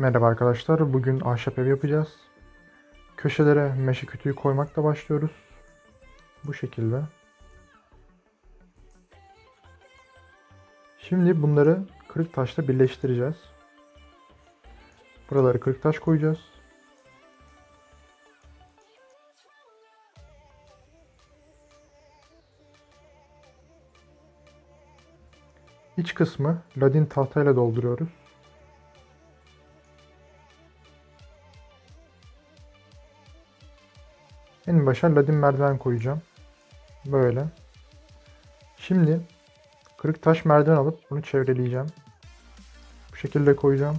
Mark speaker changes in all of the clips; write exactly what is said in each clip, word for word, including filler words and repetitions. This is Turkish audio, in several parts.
Speaker 1: Merhaba arkadaşlar. Bugün ahşap ev yapacağız. Köşelere meşe kütüğü koymakla başlıyoruz. Bu şekilde. Şimdi bunları kırık taşla birleştireceğiz. Buraları kırık taş koyacağız. İç kısmı ladin tahtayla dolduruyoruz. En başa ladin merdiven koyacağım. Böyle. Şimdi kırık taş merdiven alıp bunu çevreleyeceğim. Bu şekilde koyacağım.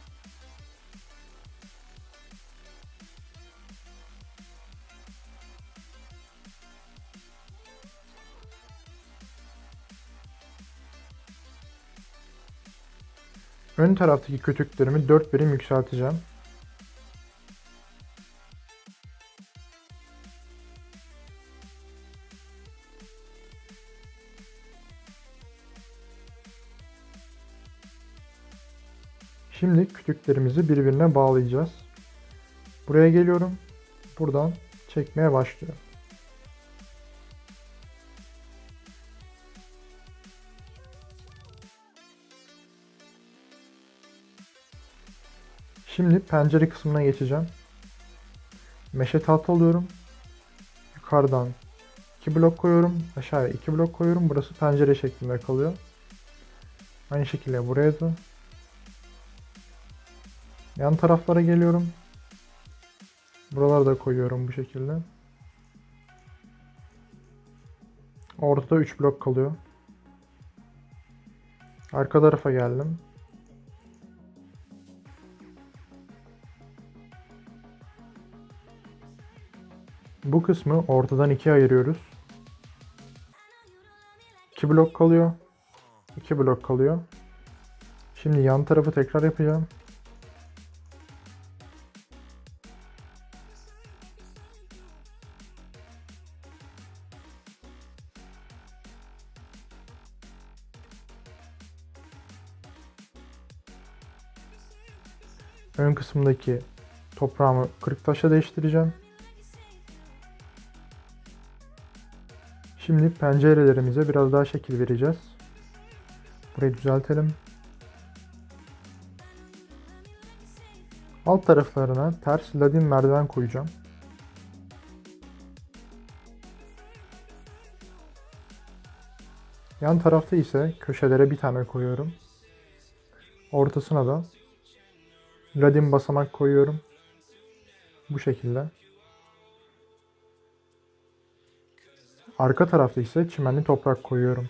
Speaker 1: Ön taraftaki kütüklerimi dört birim yükselteceğim. Şimdi kütüklerimizi birbirine bağlayacağız. Buraya geliyorum. Buradan çekmeye başlıyorum. Şimdi pencere kısmına geçeceğim. Meşe tahta alıyorum. Yukarıdan iki blok koyuyorum. Aşağıya iki blok koyuyorum. Burası pencere şeklinde kalıyor. Aynı şekilde buraya da. Yan taraflara geliyorum. Buraları da koyuyorum bu şekilde. Ortada üç blok kalıyor. Arka tarafa geldim. Bu kısmı ortadan ikiye ayırıyoruz. iki blok kalıyor. iki blok kalıyor. Şimdi yan tarafı tekrar yapacağım. Ön kısımdaki toprağımı kırık taşla değiştireceğim. Şimdi pencerelerimize biraz daha şekil vereceğiz. Burayı düzeltelim. Alt taraflarına ters ladin merdiven koyacağım. Yan tarafta ise köşelere bir tane koyuyorum. Ortasına da ladin basamak koyuyorum. Bu şekilde. Arka tarafta ise çimenli toprak koyuyorum.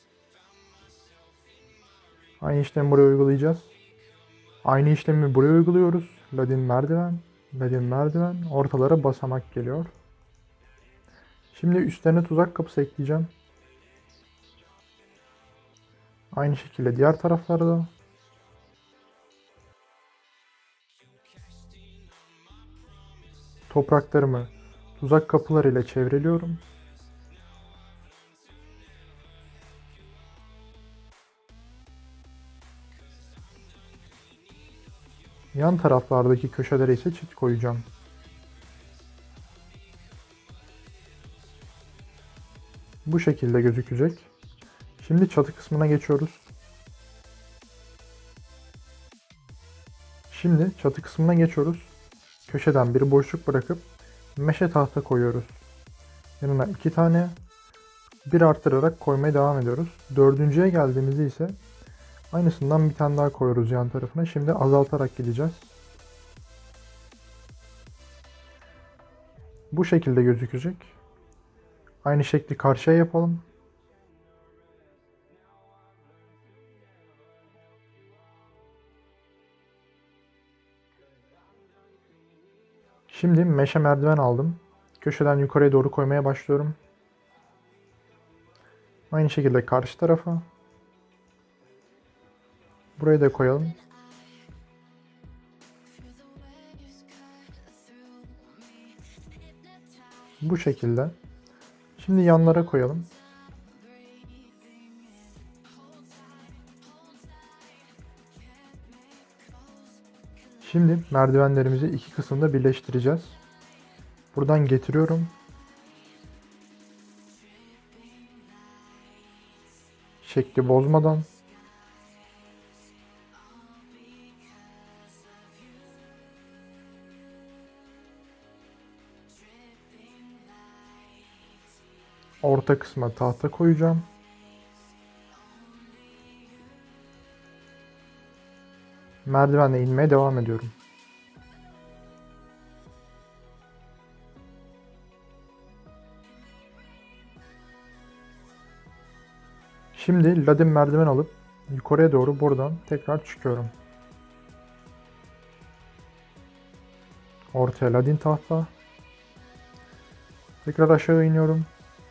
Speaker 1: Aynı işlemi buraya uygulayacağız. Aynı işlemi buraya uyguluyoruz. Ladin merdiven, ladin merdiven, ortalara basamak geliyor. Şimdi üstlerine tuzak kapısı ekleyeceğim. Aynı şekilde diğer taraflarda. Topraklarımı tuzak kapıları ile çevreliyorum. Yan taraflardaki köşelere ise çit koyacağım. Bu şekilde gözükecek. Şimdi çatı kısmına geçiyoruz. Şimdi çatı kısmına geçiyoruz. Köşeden bir boşluk bırakıp meşe tahta koyuyoruz. Yanına iki tane, bir arttırarak koymaya devam ediyoruz. Dördüncüye geldiğimizde ise aynısından bir tane daha koyuyoruz yan tarafına. Şimdi azaltarak gideceğiz. Bu şekilde gözükecek. Aynı şekli karşıya yapalım. Şimdi meşe merdiven aldım. Köşeden yukarıya doğru koymaya başlıyorum. Aynı şekilde karşı tarafa. Buraya da koyalım. Bu şekilde. Şimdi yanlara koyalım. Şimdi merdivenlerimizi iki kısımda birleştireceğiz. Buradan getiriyorum. Şekli bozmadan. Orta kısma tahta koyacağım. Merdivenle inmeye devam ediyorum. Şimdi ladin merdiven alıp yukarıya doğru buradan tekrar çıkıyorum. Ortaya ladin tahta. Tekrar aşağı iniyorum.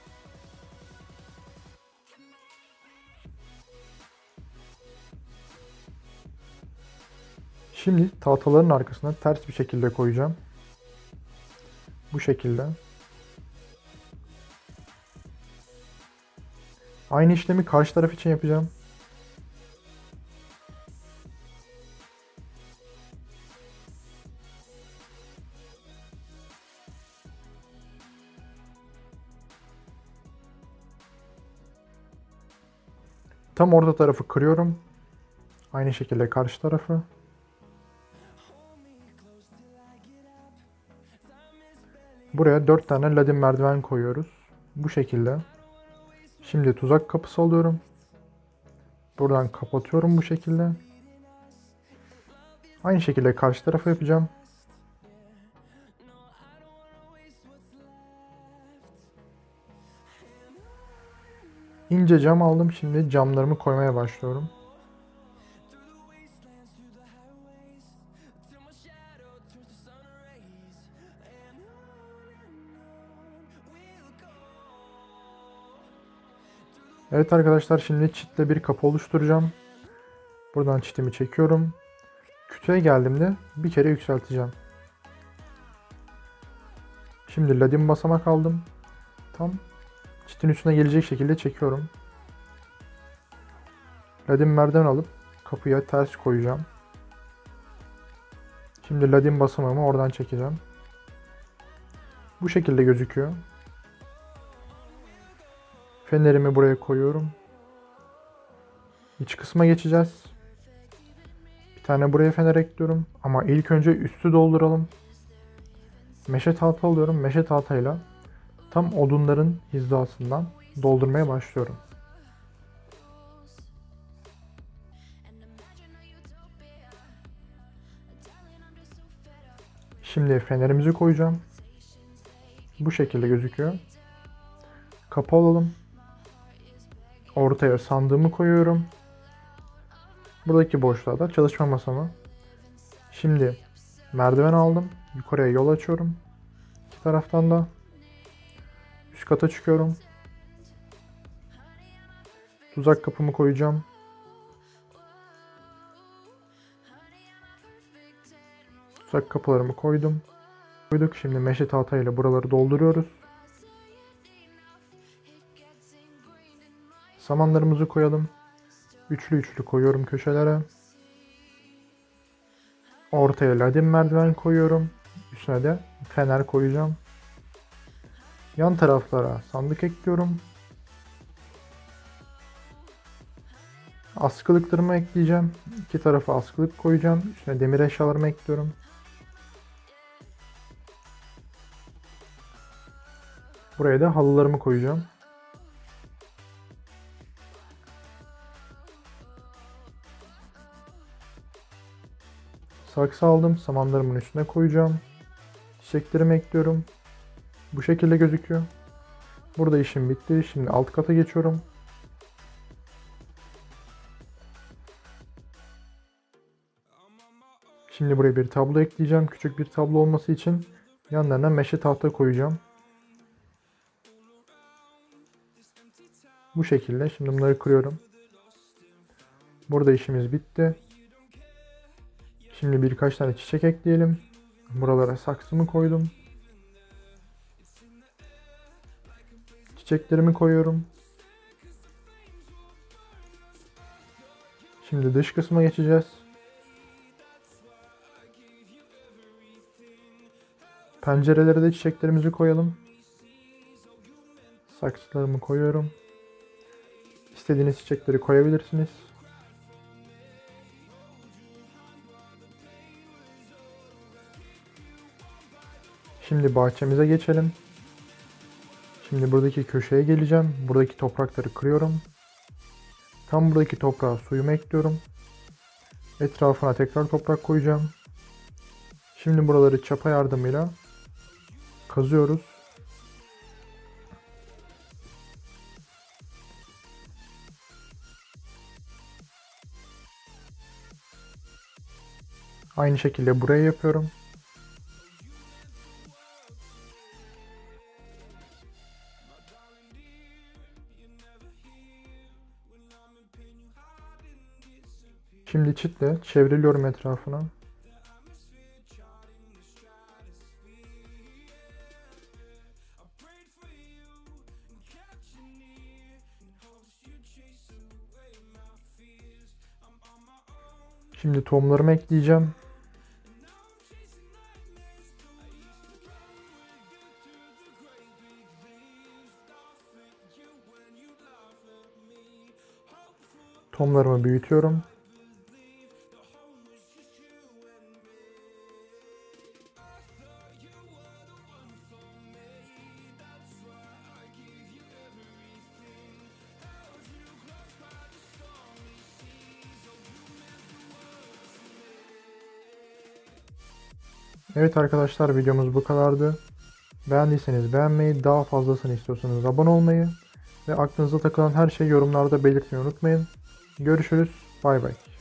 Speaker 1: Şimdi tahtaların arkasına ters bir şekilde koyacağım. Bu şekilde. Aynı işlemi karşı taraf için yapacağım. Tam orta tarafı kırıyorum. Aynı şekilde karşı tarafı. Buraya dört tane ladin merdiven koyuyoruz. Bu şekilde. Şimdi tuzak kapısı alıyorum. Buradan kapatıyorum bu şekilde. Aynı şekilde karşı tarafa yapacağım. İnce cam aldım. Şimdi camlarımı koymaya başlıyorum. Evet arkadaşlar, şimdi çitle bir kapı oluşturacağım. Buradan çitimi çekiyorum. Kütüğe geldiğimde bir kere yükselteceğim. Şimdi ladin basamak aldım. Tam çitin üstüne gelecek şekilde çekiyorum. Ladin merdiven alıp kapıya ters koyacağım. Şimdi ladin basamağımı oradan çekeceğim. Bu şekilde gözüküyor. Fenerimi buraya koyuyorum. İç kısma geçeceğiz. Bir tane buraya fener ekliyorum. Ama ilk önce üstü dolduralım. Meşe tahta alıyorum. Meşe tahtayla tam odunların hizasından doldurmaya başlıyorum. Şimdi fenerimizi koyacağım. Bu şekilde gözüküyor. Kapı alalım. Ortaya sandığımı koyuyorum. Buradaki boşluğa da çalışma masamı. Şimdi merdiven aldım. Yukarıya yol açıyorum. İki taraftan da. Üst kata çıkıyorum. Tuzak kapımı koyacağım. Tuzak kapılarımı koydum. Koyduk. Şimdi meşe tahtayla buraları dolduruyoruz. Samanlarımızı koyalım. Üçlü üçlü koyuyorum köşelere. Ortaya ladin merdiven koyuyorum. Üstüne de fener koyacağım. Yan taraflara sandık ekliyorum. Askılıklarımı ekleyeceğim. İki tarafa askılık koyacağım. Üstüne demir eşyalarımı ekliyorum. Buraya da halılarımı koyacağım. Saksı aldım. Samanlarımın üstüne koyacağım. Çiçeklerimi ekliyorum. Bu şekilde gözüküyor. Burada işim bitti. Şimdi alt kata geçiyorum. Şimdi buraya bir tablo ekleyeceğim. Küçük bir tablo olması için yanlarına meşe tahta koyacağım. Bu şekilde. Şimdi bunları kırıyorum. Burada işimiz bitti. Şimdi birkaç tane çiçek ekleyelim. Buralara saksımı koydum. Çiçeklerimi koyuyorum. Şimdi dış kısma geçeceğiz. Pencerelere de çiçeklerimizi koyalım. Saksılarımı koyuyorum. İstediğiniz çiçekleri koyabilirsiniz. Şimdi bahçemize geçelim. Şimdi buradaki köşeye geleceğim. Buradaki toprakları kırıyorum. Tam buradaki toprağa suyumu ekliyorum. Etrafına tekrar toprak koyacağım. Şimdi buraları çapa yardımıyla kazıyoruz. Aynı şekilde buraya yapıyorum. Şimdi çitle çevriliyorum etrafına. Şimdi tohumlarımı ekleyeceğim. Tohumlarımı büyütüyorum. Evet arkadaşlar, videomuz bu kadardı. Beğendiyseniz beğenmeyi, daha fazlasını istiyorsanız abone olmayı ve aklınıza takılan her şeyi yorumlarda belirtmeyi unutmayın. Görüşürüz. Bay bay.